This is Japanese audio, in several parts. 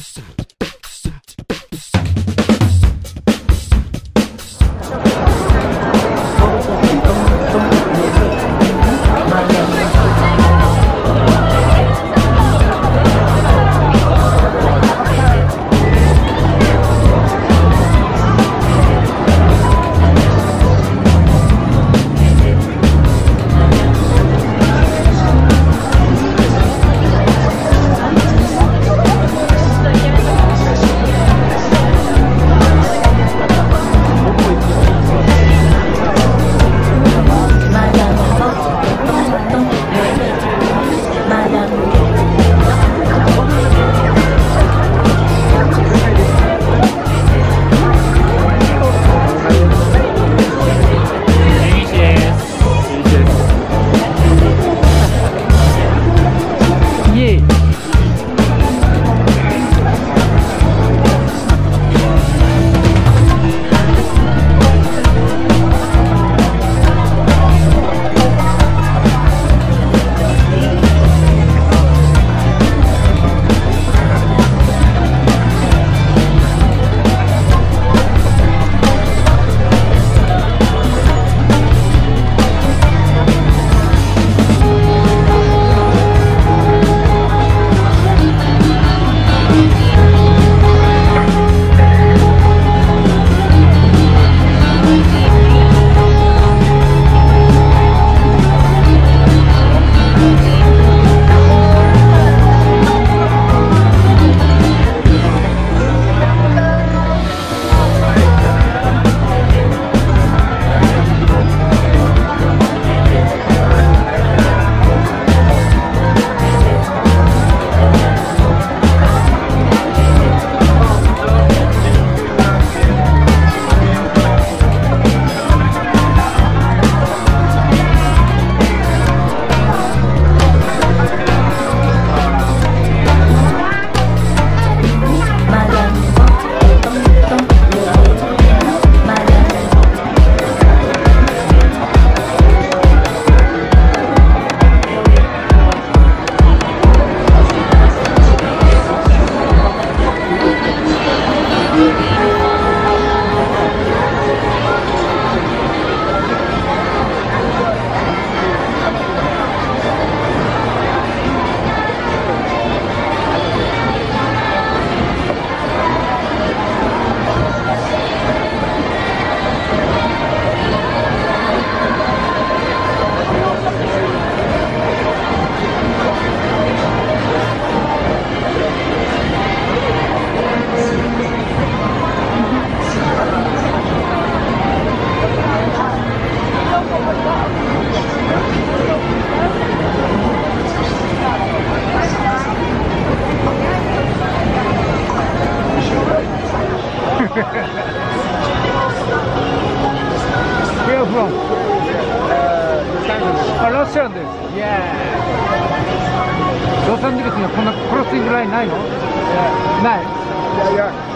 Where are you from? Los Angeles. Yeah. ロサンゼルスにはこんなクロッシングラインないの？ない。いやいや。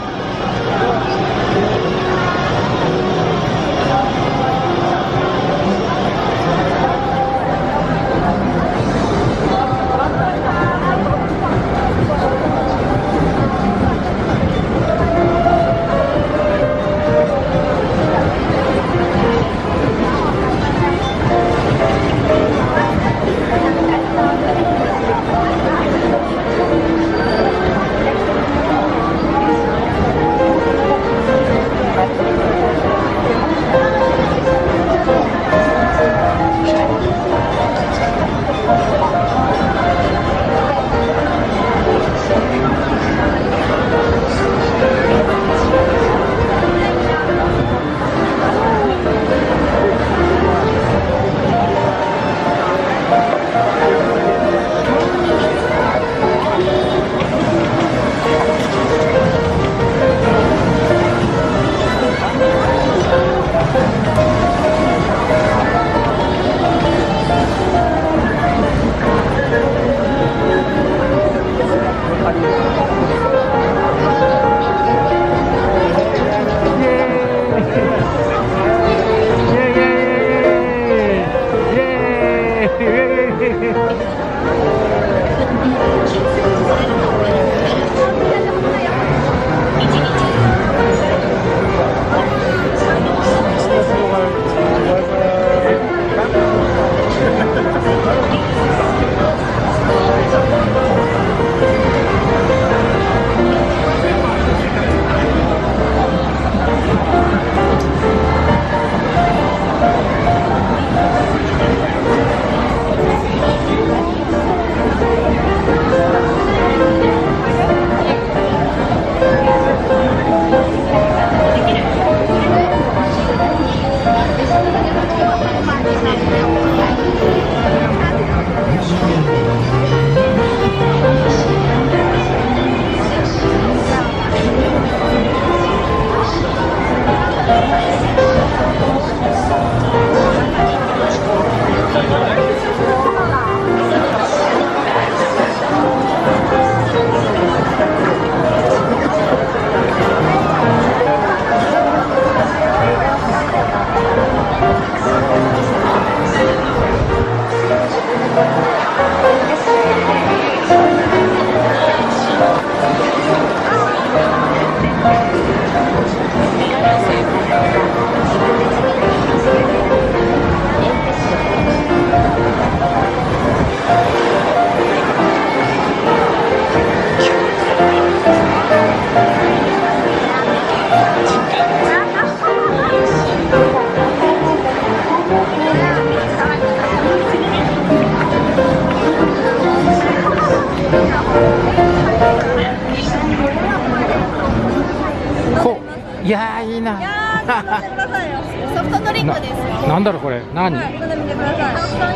いやーいいな。 いやー、飲んでくださいよ。ソフトドリンクですよ。 なんだろうこれ、何？ はい、飲んでみてください。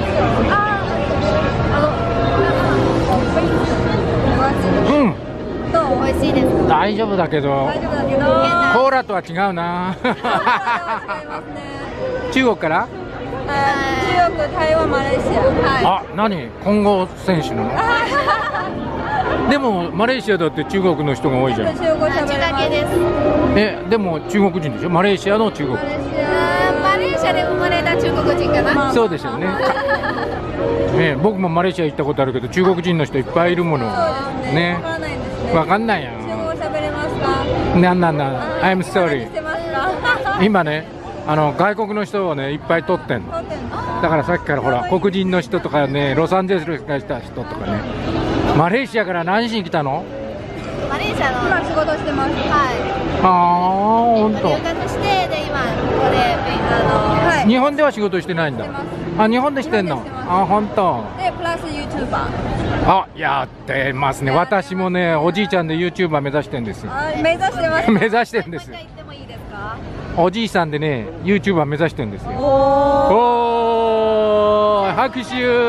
うん。 どう？美味しいです。 大丈夫だけど。 大丈夫だけど。 コーラとは違うな。中国から？ 中国、台湾、マレーシア。 あ、何？混合選手なの？でもマレーシアだって中国の人が多いじゃん。 中国喋れます。 でも中国人でしょ？マレーシアの中国。 マレーシアで生まれた中国人かな。 そうですよね。僕もマレーシア行ったことあるけど中国人の人いっぱいいるもの。ね。わかんないやん。 中国語喋れますか？ I'm sorry。今ね、外国の人をねいっぱい撮ってんの。だからさっきからほら黒人の人とかね、ロサンゼルスから来た人とかね。マレーシアから何しに来たの？ マレーシアの今仕事してます。はい。 ああ、本当。 留学してで今ここではい。 日本では仕事してないんだ。あ、日本でしてんの？あ、本当。 でプラス YouTuber。 あ、やってますね。私もね、おじいちゃんで YouTuber 目指してんです。 目指してます。 目指してんです。おじいさんでね、YouTuber 目指してんですよ。おー、拍手。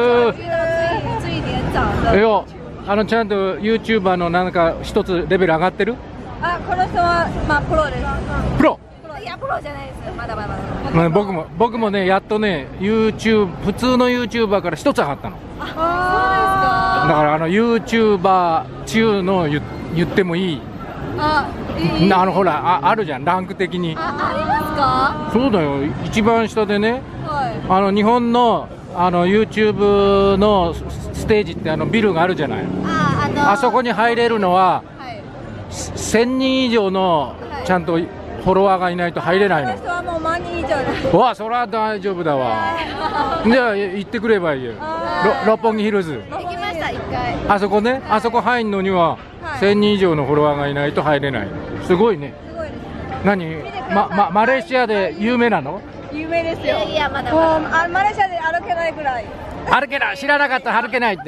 ちゃんと YouTuber のなんか一つレベル上がってる？ あ、この人はまあプロです。 プロ？ いやプロじゃないです。まだまだ。 僕もねやっとね 普通の YouTuber から一つ上がったの。 あ、そうですか。 だからYouTuber 中の言ってもいい。ほらあるじゃんランク的に。 ありますか？ そうだよ。一番下でね。 はい。 日本のYouTube のステージってビルがあるじゃない。あそこに入れるのは、1000人以上のちゃんとフォロワーがいないと入れないの。 人はもう万人以上です。 わあ、それは大丈夫だわ。じゃあ行ってくればいいよ。六本木ヒルズ。 行きました一回。 あそこね、あそこ入るのには1000人以上のフォロワーがいないと入れない。すごいね。 すごいです。 何？マレーシアで有名なの？ 有名ですよ。いやまだまだ。マレーシアで歩けないぐらい。 歩けない、知らなかった。歩けないって。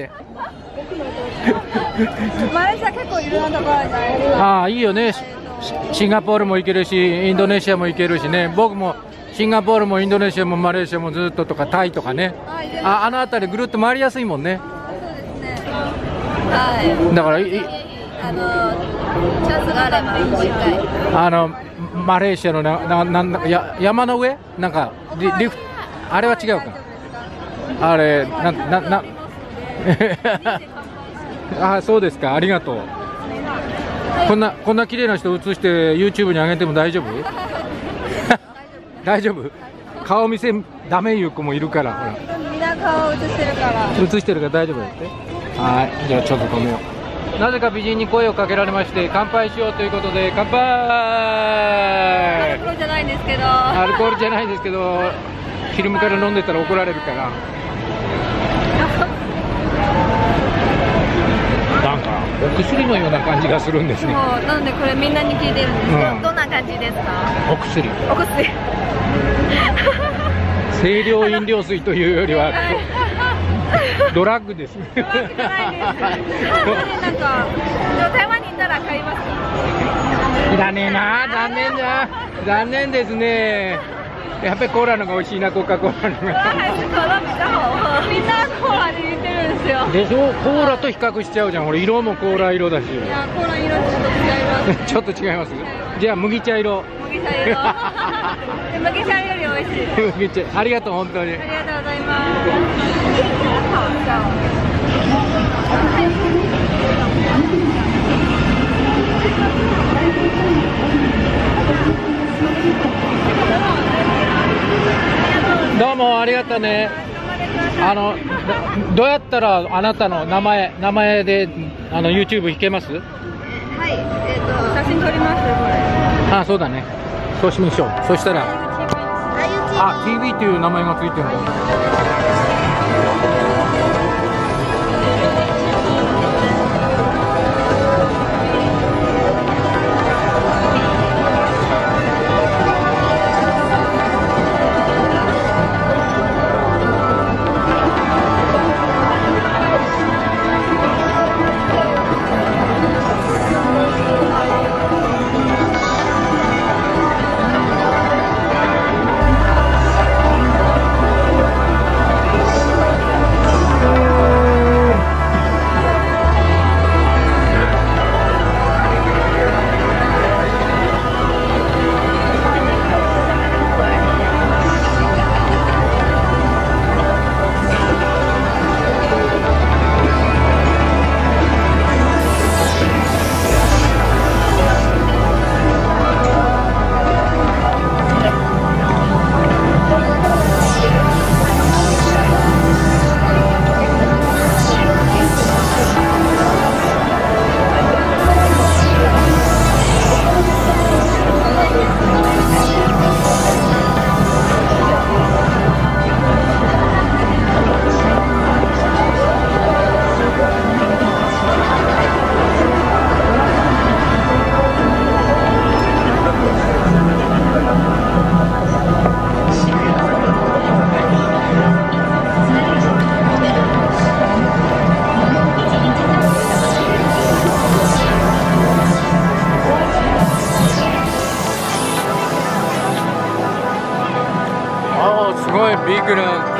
マレーシア結構いろんなところあるじゃないですか。 ああ、いいよね。シンガポールも行けるし、インドネシアも行けるしね。僕もシンガポールもインドネシアもマレーシアもずっととかタイとかね。あの辺りぐるっと回りやすいもんね。 そうですね。はい。 だからチャンスがあればもう一回。 マレーシアの山の上なんかリフトあれは違うか。あれあ、そうですか。ありがとう。こんな綺麗な人映して YouTube に上げても大丈夫？大丈夫？顔見せダメいう子もいるから。ほら。 みんな顔映してるから。 映してるから大丈夫だって。はい、じゃあちょっと止めよう。なぜか美人に声をかけられまして乾杯しようということで乾杯。 アルコールじゃないんですけど。 アルコールじゃないですけど、昼間から飲んでたら怒られるから。なんかお薬のような感じがするんですね。 なのでこれみんなに聞いてるんですけど、どんな感じですか？ お薬。 お薬。 清涼飲料水というよりはドラッグです。 ドラッグじゃないです。なんか台湾に行ったら買いますか？ いらねえな、残念ですね。やっぱりコーラのが美味しいな、コカ・コーラのが。 みんなコーラで言ってるんですよ。 でしょ、コーラと比較しちゃうじゃん。俺色もコーラ色だし。いや、コーラ色ちょっと違います。 ちょっと違います。じゃあ麦茶色。 麦茶色。麦茶より美味しい。 麦茶、ありがとう本当に。 ありがとうございます。 どうもありがとうね。どうやったらあなたの名前でYouTube 弾けます？はい、 写真撮りますこれ。 あ、そうだね。そうしましょう。そしたらTV っていう名前がついてるんだ。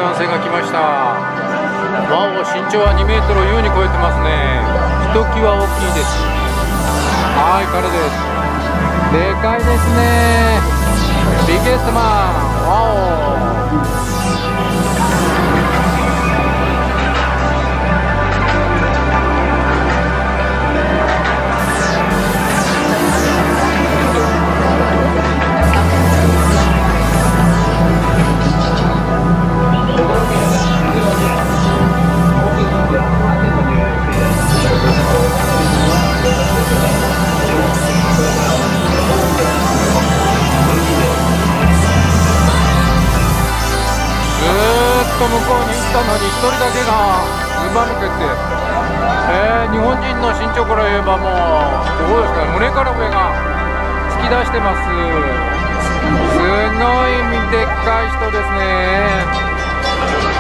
男性が来ました。わお、身長は2メートルを優に超えてますね。ひときわ大きいです。はい、彼です。でかいですね。ビッゲストマン。わお。向こうに行ったのに1人だけがずば抜けて、日本人の身長から言えばもうどうですか、胸から上が突き出してます。すごいでっかい人ですね。